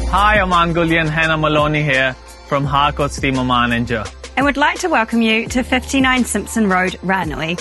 Hi, Aman and Hannah Maloney here from Harcourt's team Aman and Joe. And would like to welcome you to 59 Simpson Road, Ranui.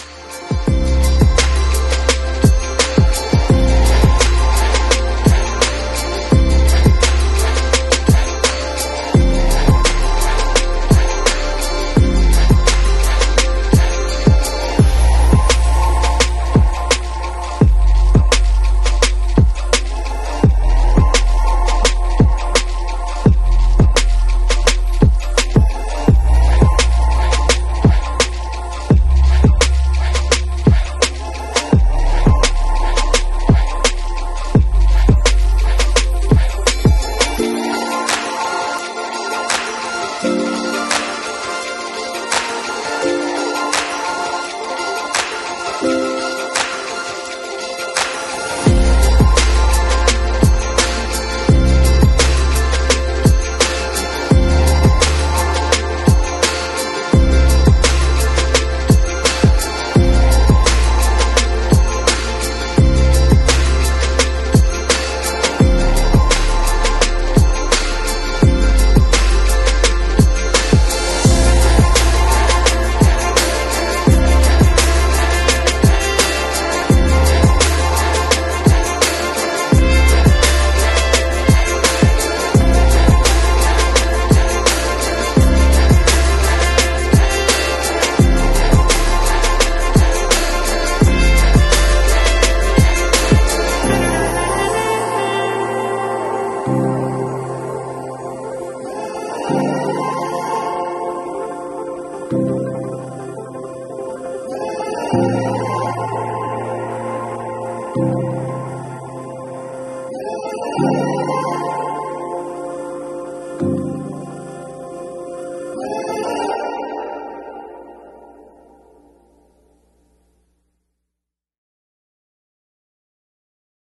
Thank you.